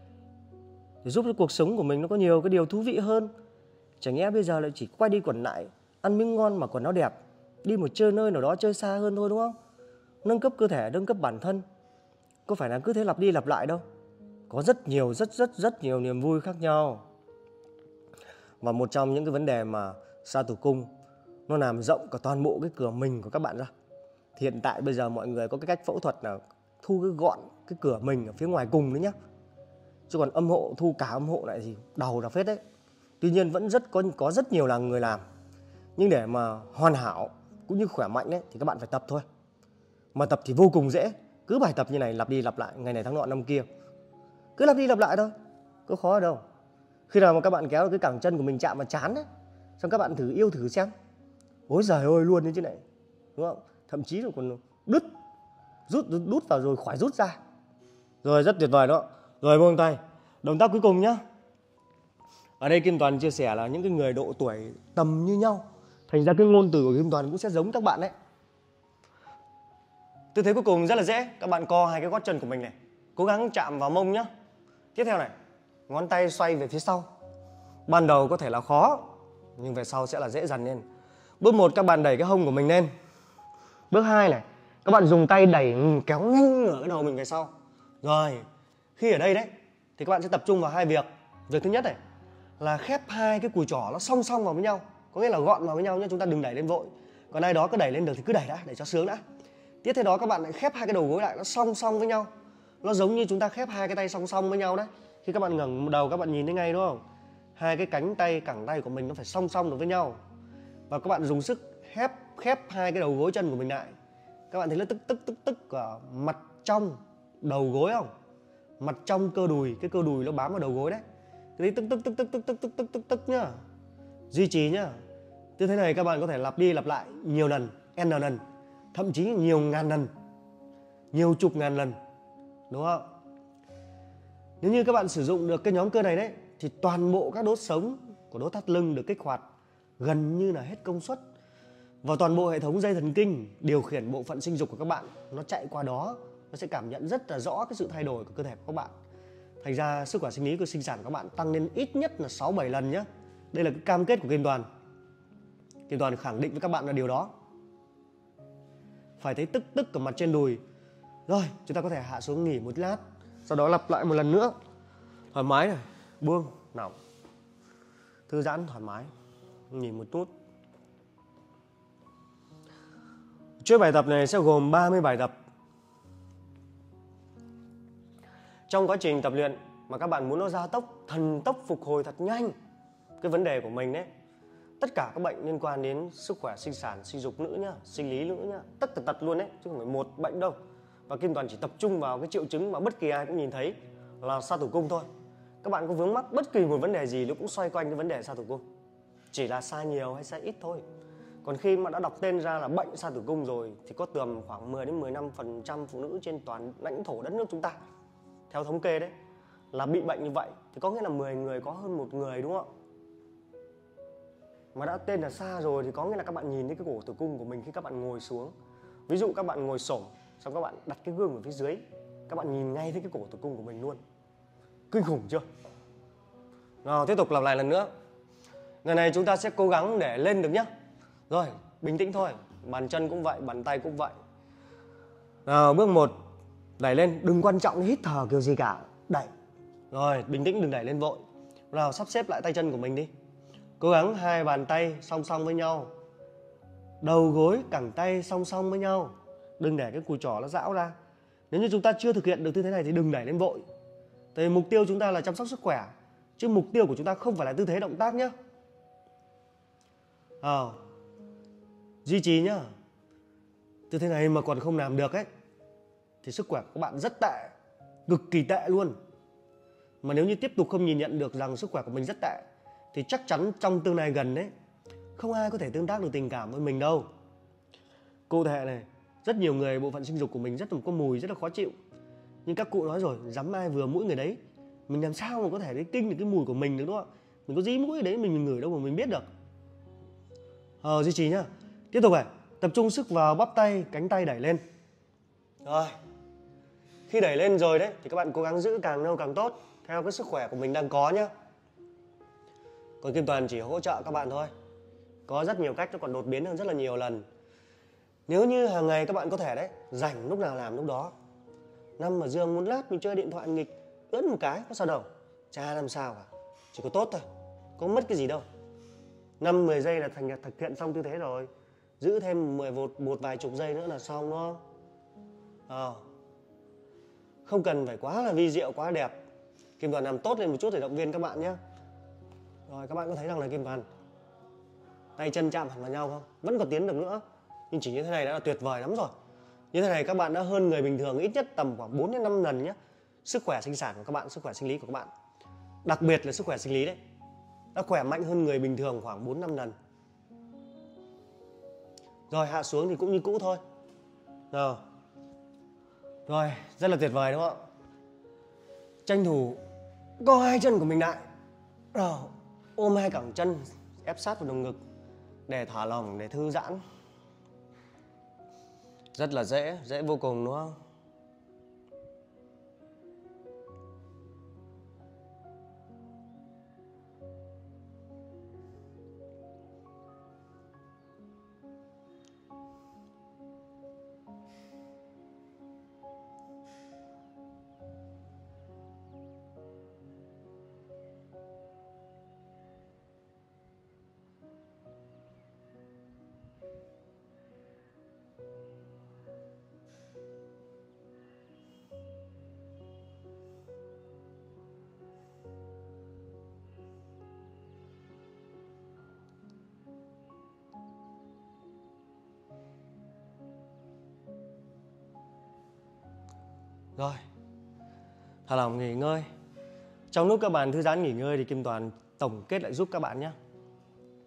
để giúp cho cuộc sống của mình nó có nhiều cái điều thú vị hơn. Chẳng nhẽ bây giờ lại chỉ quay đi quẩn lại, ăn miếng ngon mà quần áo đẹp, đi một chơi nơi nào đó chơi xa hơn thôi, đúng không? Nâng cấp cơ thể, nâng cấp bản thân, có phải là cứ thế lặp đi lặp lại đâu. Có rất nhiều niềm vui khác nhau. Và một trong những cái vấn đề mà sa tử cung nó làm rộng cả toàn bộ cái cửa mình của các bạn ra. Thì hiện tại bây giờ mọi người có cái cách phẫu thuật là thu cái gọn cái cửa mình ở phía ngoài cùng đấy nhá. Chứ còn âm hộ, thu cả âm hộ lại thì đầu là phết đấy. Tuy nhiên vẫn có rất nhiều là người làm. Nhưng để mà hoàn hảo cũng như khỏe mạnh ấy, thì các bạn phải tập thôi. Mà tập thì vô cùng dễ. Cứ bài tập như này lặp đi lặp lại, ngày này tháng nọ năm kia. Cứ lặp đi lặp lại thôi, có khó ở đâu. Khi nào mà các bạn kéo được cái cẳng chân của mình chạm vào trán đấy, xong các bạn yêu thử xem. Ôi giời ơi luôn như thế này, đúng không? Thậm chí là còn đút vào rồi khỏi rút ra. Rồi rất tuyệt vời đó. Rồi buông tay. Động tác cuối cùng nhá. Ở đây Kim Toàn chia sẻ là những cái người độ tuổi tầm như nhau, thành ra cái ngôn từ của Kim Toàn cũng sẽ giống các bạn đấy. Tư thế cuối cùng rất là dễ. Các bạn co hai cái gót chân của mình này, cố gắng chạm vào mông nhá. Tiếp theo này, ngón tay xoay về phía sau. Ban đầu có thể là khó, nhưng về sau sẽ là dễ dần lên. Bước 1 các bạn đẩy cái hông của mình lên. Bước 2 này, các bạn dùng tay đẩy kéo nhanh ngửa cái đầu mình về sau. Rồi, khi ở đây đấy thì các bạn sẽ tập trung vào hai việc. Việc thứ nhất này là khép hai cái cùi trỏ nó song song vào với nhau, có nghĩa là gọn vào với nhau nhé, chúng ta đừng đẩy lên vội. Còn ai đó có đẩy lên được thì cứ đẩy đã, để cho sướng đã. Tiếp theo đó các bạn lại khép hai cái đầu gối lại, nó song song với nhau. Nó giống như chúng ta khép hai cái tay song song với nhau đấy. Khi các bạn ngẩng đầu các bạn nhìn thấy ngay đúng không? Hai cái cẳng tay của mình nó phải song song được với nhau. Và các bạn dùng sức khép hai cái đầu gối chân của mình lại. Các bạn thấy nó tức ở mặt trong đầu gối không? Mặt trong cơ đùi, cái cơ đùi nó bám vào đầu gối đấy. Thế tức nhá. Duy trì nhá. Tư thế này các bạn có thể lặp đi lặp lại nhiều lần, n lần, thậm chí nhiều ngàn lần, nhiều chục ngàn lần, đúng không? Nếu như các bạn sử dụng được cái nhóm cơ này đấy thì toàn bộ các đốt sống của đốt thắt lưng được kích hoạt gần như là hết công suất, và toàn bộ hệ thống dây thần kinh điều khiển bộ phận sinh dục của các bạn nó chạy qua đó, nó sẽ cảm nhận rất là rõ cái sự thay đổi của cơ thể của các bạn. Thành ra sức khỏe sinh lý của sinh sản của các bạn tăng lên ít nhất là 6-7 lần nhé. Đây là cái cam kết của Kim Toàn. Kim Toàn khẳng định với các bạn là điều đó. Phải thấy tức tức ở mặt trên đùi. Rồi, chúng ta có thể hạ xuống nghỉ một lát, sau đó lặp lại một lần nữa. Thoải mái này, buông, nằm, thư giãn thoải mái, nghỉ một chút. Chuỗi bài tập này sẽ gồm 30 bài tập. Trong quá trình tập luyện mà các bạn muốn nó gia tốc, thần tốc phục hồi thật nhanh cái vấn đề của mình đấy, tất cả các bệnh liên quan đến sức khỏe sinh sản, sinh dục nữ nhá, sinh lý nữ nhá, tất tật luôn đấy, chứ không phải một bệnh đâu. Và Kim Toàn chỉ tập trung vào cái triệu chứng mà bất kỳ ai cũng nhìn thấy là sa tử cung thôi. Các bạn có vướng mắc bất kỳ một vấn đề gì nó cũng xoay quanh cái vấn đề sa tử cung, chỉ là sai nhiều hay sai ít thôi. Còn khi mà đã đọc tên ra là bệnh sa tử cung rồi thì có tầm khoảng 10-15% phụ nữ trên toàn lãnh thổ đất nước chúng ta, theo thống kê đấy, là bị bệnh như vậy. Thì có nghĩa là 10 người có hơn một người, đúng không? Mà đã tên là sa rồi thì có nghĩa là các bạn nhìn thấy cái cổ tử cung của mình khi các bạn ngồi xuống. Ví dụ các bạn ngồi xổm, xong các bạn đặt cái gương ở phía dưới, các bạn nhìn ngay thấy cái cổ tử cung của mình luôn. Kinh khủng chưa? Nào, tiếp tục lặp lại lần nữa. Ngày này chúng ta sẽ cố gắng để lên được nhá. Rồi, bình tĩnh thôi. Bàn chân cũng vậy, bàn tay cũng vậy. Nào, bước 1, đẩy lên. Đừng quan trọng hít thở kiểu gì cả. Đẩy. Rồi, bình tĩnh, đừng đẩy lên vội. Nào, sắp xếp lại tay chân của mình đi. Cố gắng hai bàn tay song song với nhau, đầu gối cẳng tay song song với nhau. Đừng để cái cùi chỏ nó rão ra. Nếu như chúng ta chưa thực hiện được tư thế này thì đừng đẩy lên vội. Tại vì mục tiêu chúng ta là chăm sóc sức khỏe, chứ mục tiêu của chúng ta không phải là tư thế động tác nhé. Duy trì nhá. Tư thế này mà còn không làm được ấy thì sức khỏe của các bạn rất tệ, cực kỳ tệ luôn. Mà nếu như tiếp tục không nhìn nhận được rằng sức khỏe của mình rất tệ thì chắc chắn trong tương lai gần đấy không ai có thể tương tác được tình cảm với mình đâu. Cụ thể này, rất nhiều người bộ phận sinh dục của mình rất là có mùi, rất là khó chịu. Nhưng các cụ nói rồi, dám ai vừa mũi người đấy. Mình làm sao mà có thể kinh được cái mùi của mình được, đúng không? Mình có dí mũi ở đấy mình ngửi đâu mà mình biết được. Duy trì nhá. Tiếp tục này, tập trung sức vào bắp tay, cánh tay đẩy lên. Rồi, khi đẩy lên rồi đấy thì các bạn cố gắng giữ càng lâu càng tốt, theo cái sức khỏe của mình đang có nhá. Còn Kim Toàn chỉ hỗ trợ các bạn thôi. Có rất nhiều cách, nó còn đột biến hơn rất là nhiều lần. Nếu như hàng ngày các bạn có thể đấy, rảnh lúc nào làm lúc đó. Nằm ở giường một lát mình chơi điện thoại nghịch, ướn một cái, có sao đâu. Chả làm sao cả, chỉ có tốt thôi, có mất cái gì đâu. 5-10 giây là thực hiện xong tư thế rồi. Giữ thêm một vài chục giây nữa là xong, đúng không? Không cần phải quá là vi diệu, quá đẹp. Kim Toàn làm tốt lên một chút để động viên các bạn nhé. Rồi, các bạn có thấy rằng là Kim Toàn tay chân chạm hẳn vào nhau không? Vẫn còn tiến được nữa, nhưng chỉ như thế này đã là tuyệt vời lắm rồi. Như thế này các bạn đã hơn người bình thường ít nhất tầm khoảng 4-5 lần nhé. Sức khỏe sinh sản của các bạn, sức khỏe sinh lý của các bạn, đặc biệt là sức khỏe sinh lý đấy, đã khỏe mạnh hơn người bình thường khoảng 4-5 lần. Rồi, hạ xuống thì cũng như cũ thôi. Rồi, rất là tuyệt vời đúng không ạ? Tranh thủ co hai chân của mình lại. Rồi, ôm hai cẳng chân ép sát vào lồng ngực để thả lỏng, để thư giãn. Rất là dễ vô cùng đúng không? Rồi, thả lỏng nghỉ ngơi. Trong lúc các bạn thư giãn nghỉ ngơi thì Kim Toàn tổng kết lại giúp các bạn nhé.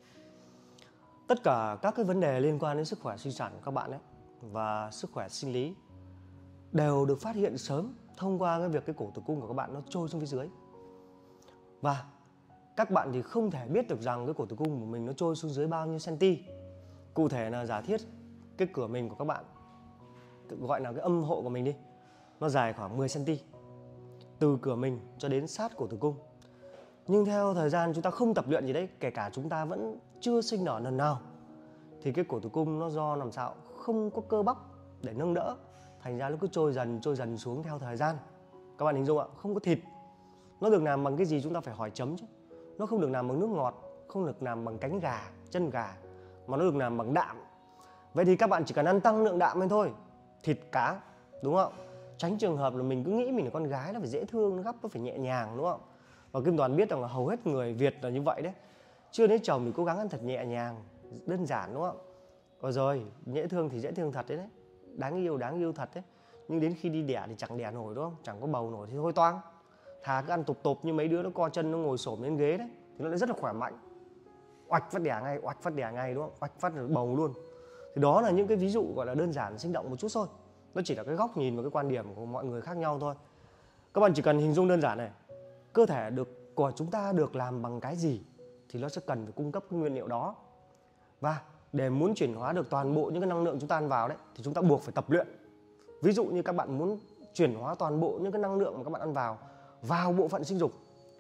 Tất cả các cái vấn đề liên quan đến sức khỏe sinh sản của các bạn ấy và sức khỏe sinh lý đều được phát hiện sớm thông qua cái việc cái cổ tử cung của các bạn nó trôi xuống phía dưới. Và các bạn thì không thể biết được rằng cái cổ tử cung của mình nó trôi xuống dưới bao nhiêu cm. Cụ thể là giả thiết cái cửa mình của các bạn, gọi là cái âm hộ của mình đi, nó dài khoảng 10 cm từ cửa mình cho đến sát cổ tử cung. Nhưng theo thời gian chúng ta không tập luyện gì đấy, kể cả chúng ta vẫn chưa sinh nở lần nào, thì cái cổ tử cung nó do làm sao không có cơ bắp để nâng đỡ, thành ra nó cứ trôi dần xuống theo thời gian. Các bạn hình dung ạ, không có thịt. Nó được làm bằng cái gì chúng ta phải hỏi chấm chứ. Nó không được làm bằng nước ngọt, không được làm bằng cánh gà, chân gà, mà nó được làm bằng đạm. Vậy thì các bạn chỉ cần ăn tăng lượng đạm lên thôi, thịt cá, đúng không? Tránh trường hợp là mình cứ nghĩ mình là con gái, nó phải dễ thương, nó gấp, nó phải nhẹ nhàng, đúng không? Và Kim Toàn biết rằng là hầu hết người Việt là như vậy đấy. Chưa lấy chồng thì cố gắng ăn thật nhẹ nhàng, đơn giản, đúng không? Rồi, dễ thương thì dễ thương thật đấy, đáng yêu thật đấy. Nhưng đến khi đi đẻ thì chẳng đẻ nổi, đúng không? Chẳng có bầu nổi thì thôi toang. Thà cứ ăn tục như mấy đứa nó co chân, nó ngồi xổm lên ghế đấy, thì nó lại rất là khỏe mạnh. Oạch phát đẻ ngay, đúng không? Oạch phát bầu luôn. Thì đó là những cái ví dụ gọi là đơn giản, sinh động một chút thôi. Nó chỉ là cái góc nhìn và cái quan điểm của mọi người khác nhau thôi. Các bạn chỉ cần hình dung đơn giản này, cơ thể của chúng ta được làm bằng cái gì thì nó sẽ cần phải cung cấp cái nguyên liệu đó. Và để muốn chuyển hóa được toàn bộ những cái năng lượng chúng ta ăn vào đấy, thì chúng ta buộc phải tập luyện. Ví dụ như các bạn muốn chuyển hóa toàn bộ những cái năng lượng mà các bạn ăn vào bộ phận sinh dục,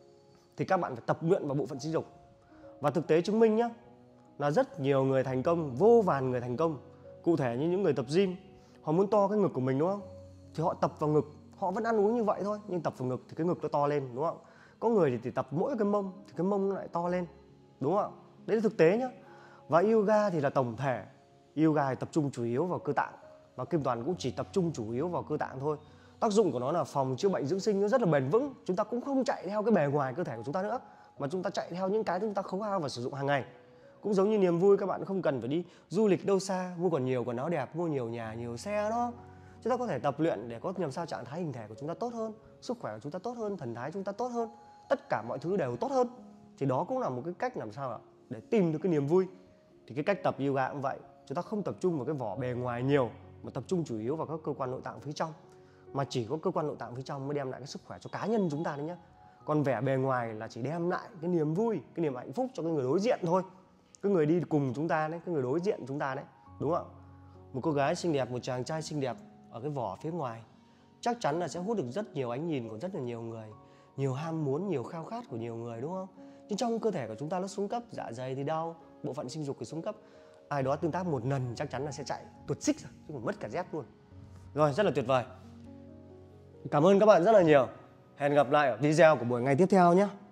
thì các bạn phải tập luyện vào bộ phận sinh dục. Và thực tế chứng minh nhé, là rất nhiều người thành công, vô vàn người thành công. Cụ thể như những người tập gym, họ muốn to cái ngực của mình, đúng không? Thì họ tập vào ngực, họ vẫn ăn uống như vậy thôi, nhưng tập vào ngực thì cái ngực nó to lên, đúng không? Có người thì chỉ tập mỗi cái mông thì cái mông nó lại to lên, đúng không? Đấy là thực tế nhá. Và yoga thì là tổng thể. Yoga thì tập trung chủ yếu vào cơ tạng, và Kim Toàn cũng chỉ tập trung chủ yếu vào cơ tạng thôi. Tác dụng của nó là phòng chữa bệnh dưỡng sinh, nó rất là bền vững. Chúng ta cũng không chạy theo cái bề ngoài cơ thể của chúng ta nữa, mà chúng ta chạy theo những cái chúng ta khấu hao và sử dụng hàng ngày. Cũng giống như niềm vui, các bạn không cần phải đi du lịch đâu xa, mua còn nhiều quần áo đẹp, mua nhiều nhà, nhiều xe đó. Chúng ta có thể tập luyện để có làm sao trạng thái hình thể của chúng ta tốt hơn, sức khỏe của chúng ta tốt hơn, thần thái chúng ta tốt hơn, tất cả mọi thứ đều tốt hơn. Thì đó cũng là một cái cách làm sao để tìm được cái niềm vui. Thì cái cách tập yoga cũng vậy, chúng ta không tập trung vào cái vỏ bề ngoài nhiều, mà tập trung chủ yếu vào các cơ quan nội tạng phía trong. Mà chỉ có cơ quan nội tạng phía trong mới đem lại cái sức khỏe cho cá nhân chúng ta đấy nhá. Còn vẻ bề ngoài là chỉ đem lại cái niềm vui, cái niềm hạnh phúc cho cái người đối diện thôi. Cái người đi cùng chúng ta đấy, cái người đối diện chúng ta đấy, đúng không? Một cô gái xinh đẹp, một chàng trai xinh đẹp ở cái vỏ phía ngoài chắc chắn là sẽ hút được rất nhiều ánh nhìn của rất là nhiều người, nhiều ham muốn, nhiều khao khát của nhiều người, đúng không? Nhưng trong cơ thể của chúng ta nó xuống cấp, dạ dày thì đau, bộ phận sinh dục thì xuống cấp. Ai đó tương tác một lần chắc chắn là sẽ chạy tuột xích rồi, chứ còn mất cả dép luôn. Rồi, rất là tuyệt vời. Cảm ơn các bạn rất là nhiều. Hẹn gặp lại ở video của buổi ngày tiếp theo nhé.